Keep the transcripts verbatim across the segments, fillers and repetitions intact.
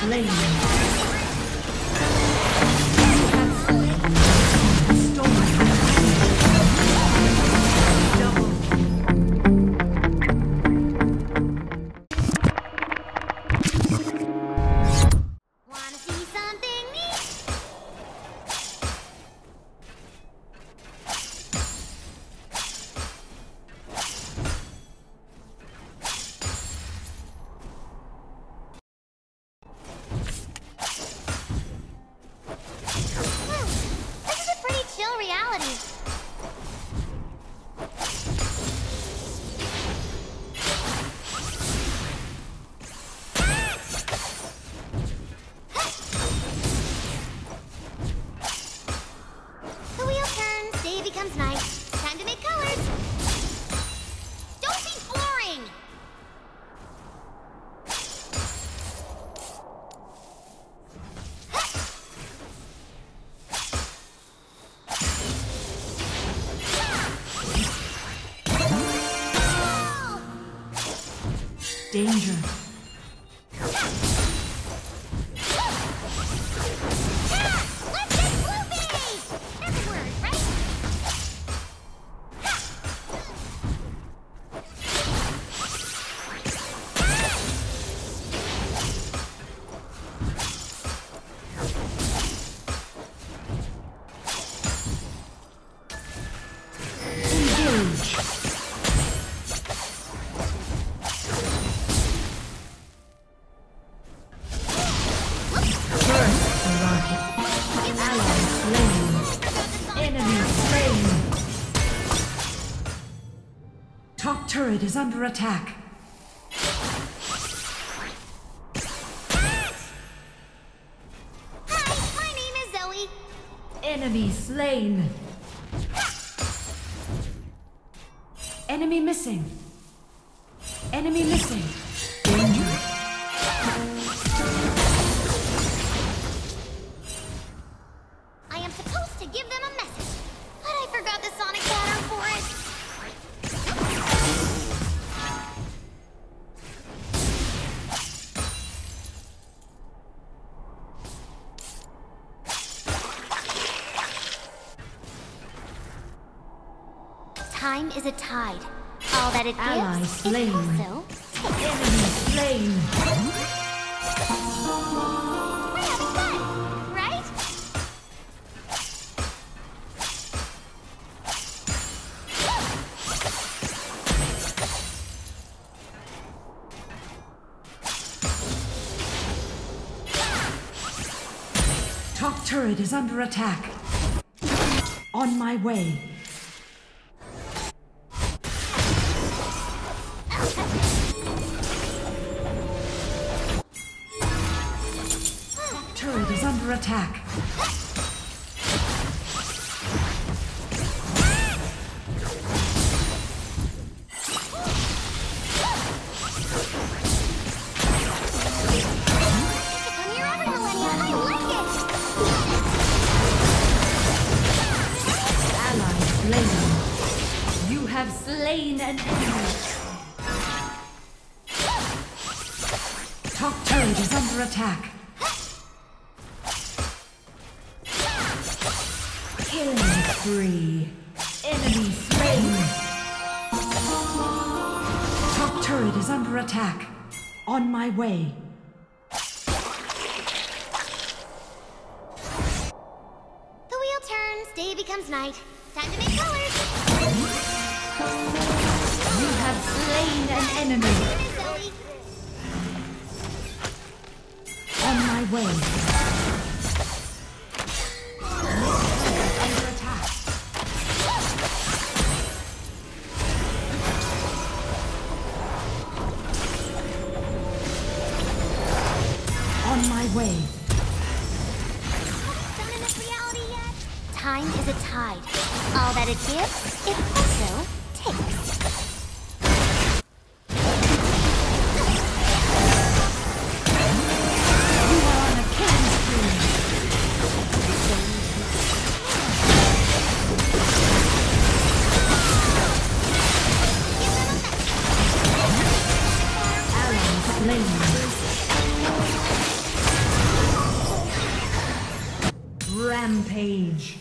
slain. Danger. Top turret is under attack. Hi, my name is Zoe. Enemy slain. Enemy missing. Enemy missing. Danger. I am supposed to give them a message, but I forgot the sonic pattern for it. Time is a tide. All that it Ally gives, slain. it also takes. Enemy slain. We're having fun, right? Top turret is under attack. On my way. Turret is under attack. Come here, every millennia. I like it. Ally slain. You have slain an enemy. Top turret is under attack. Killing spree. Enemy slain. Top turret is under attack. On my way. The wheel turns, day becomes night. Time to make colors. You have slain an enemy. Zoe. On my way. Under attack. On my way. Done in this reality yet? Time is a tide. All that it gives, it also takes. You are on a killing spree. Ally slain. Rampage.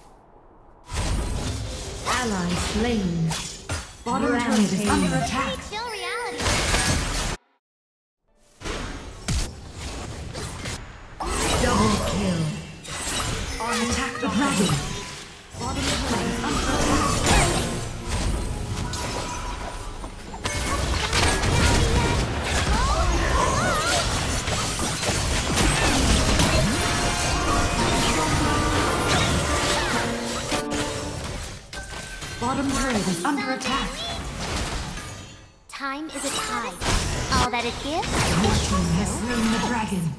Ally slain. Bottom turret is under attack. Chill reality. Double kill. On attack the dragon. Bottom turret is under attack. Bottom turret is under attack. Time is a tide. All that it gives, Your team has slain the dragon.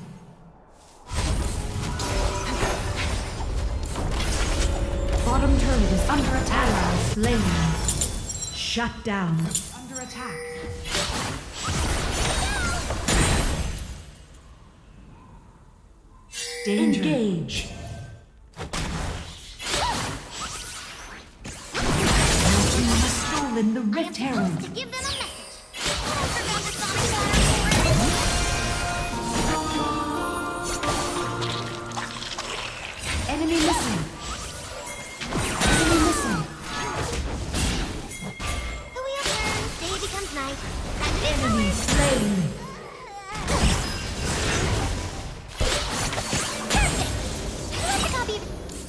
Bottom turret is under attack. Ally slain. Shut down. Under attack. Danger. Engage. The Rift Herald. to give them a message. Enemy missing. Enemy missing. The wheel turns, day becomes night. Enemy slain. Let's copy.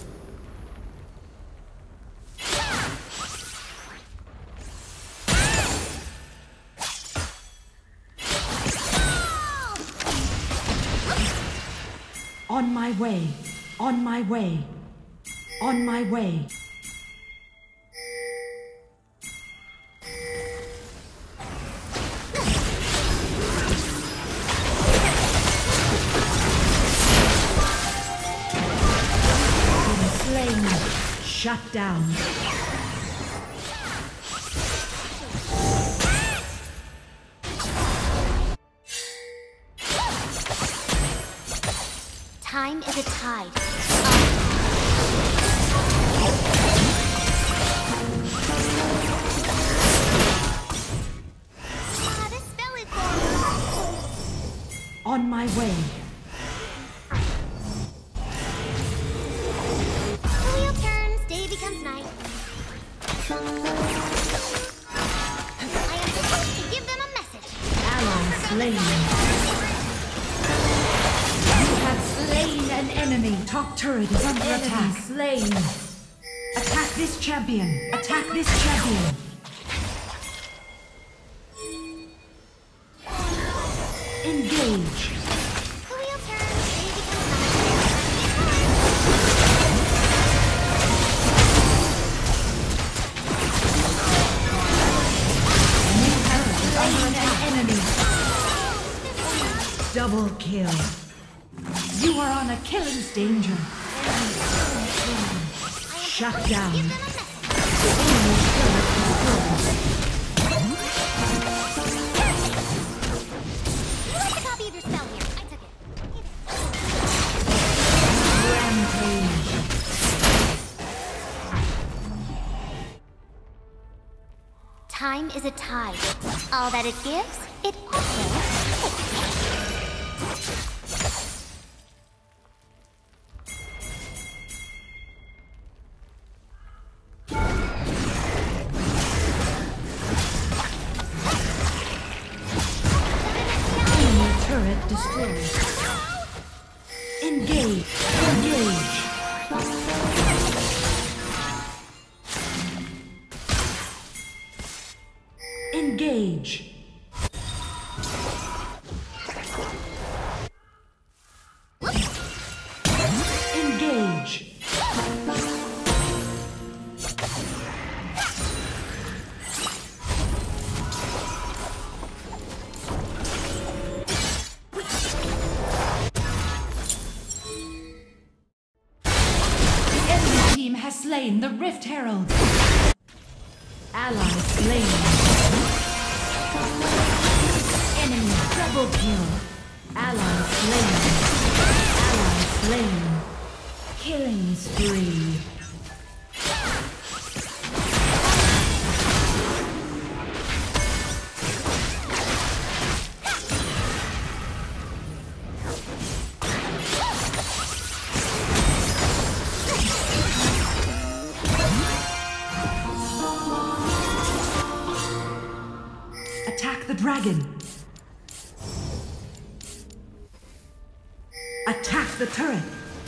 On my way, on my way, on my way. Been slain. Shut down. Time is a tide. Ah, this spell is for On my way. the wheel turns, day becomes night. I am supposed to give them a message. Ally slain. Slain an enemy. Top turret is under enemy attack. Slain. Attack this champion. Attack this champion. Engage. The wheel turns, day becomes night. New turret is under attack. An enemy. Double kill. You are on a killing danger. Shut down. Enemy turret destroyed. You like the copy of your spell here. I took it. Rampage. Time is a tide. All that it gives, it also takes. Turret destroyed. Engage. Engage. Engage. Engage. Has slain the Rift Herald. Ally slain. Enemy double kill. Ally slain. Ally slain. Killing spree. dragon. Attack the turret.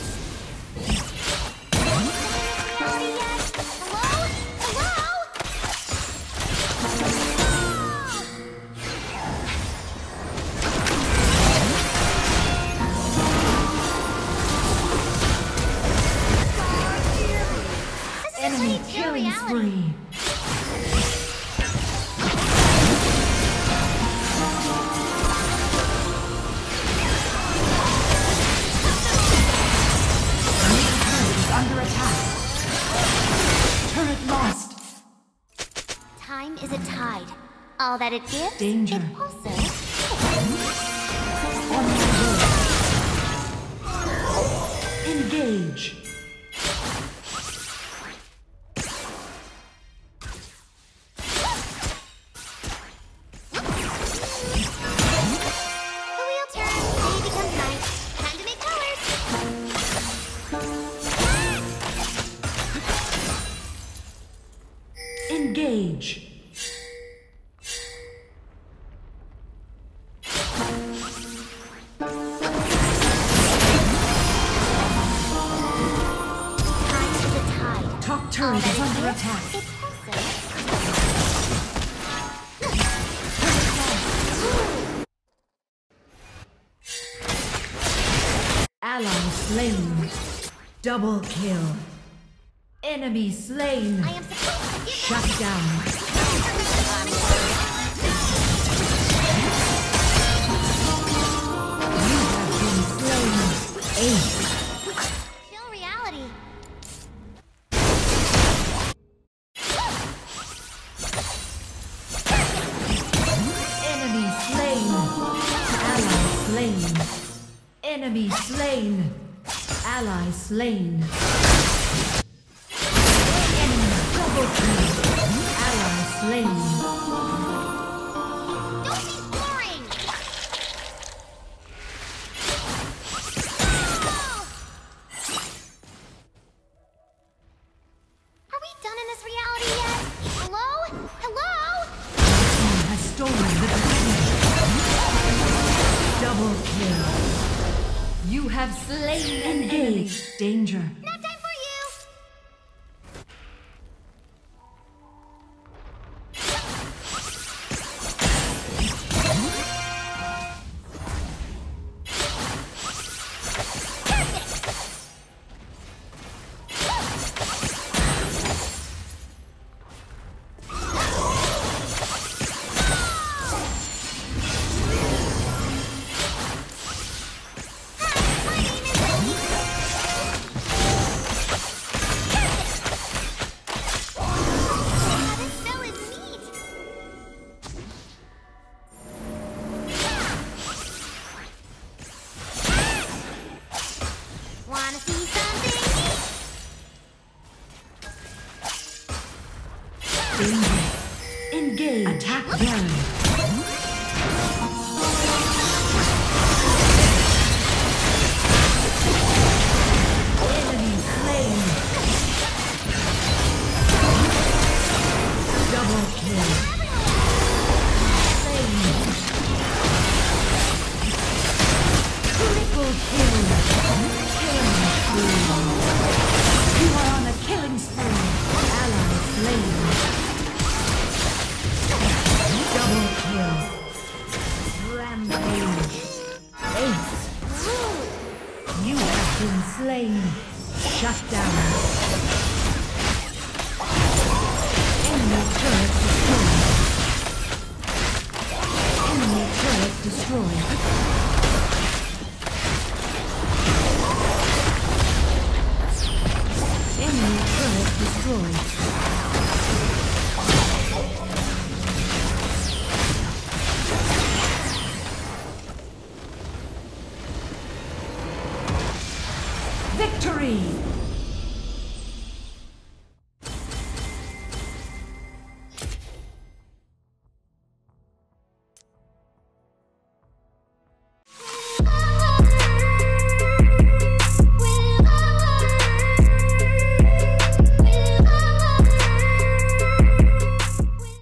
Enemy killing spree. Under attack. Turret lost. Time is a tide. All that it gives, Danger. it also On the way. Engage. The wheel turns, day becomes night. Time to make colors. Engage. Time is a tide. Top All turret that is it under gives, attack. it also Ally slain. Double kill. Enemy slain. I am supposed to give Shut down. You have been slain. Ace. Chill reality. Enemy slain. Ally slain. Enemy slain. Ally slain. Enemy double kill. Ally slain. Don't be boring. Are we done in this reality yet? Hello? Hello? Team has stolen the defeat. Double kill. You have slain an enemy. Danger. Nap time for you. This spell is neat. Wanna see something neat? Danger. Engage. Attack Baron. Enemy slain. Double kill. Slain. Triple kill. Killing spree. You are on a killing spree. Ally slain. Double kill. Rampage. Ace. You have been slain. Shut down. Enemy turret destroyed. Enemy turret destroyed. Enemy turret destroyed. Victory!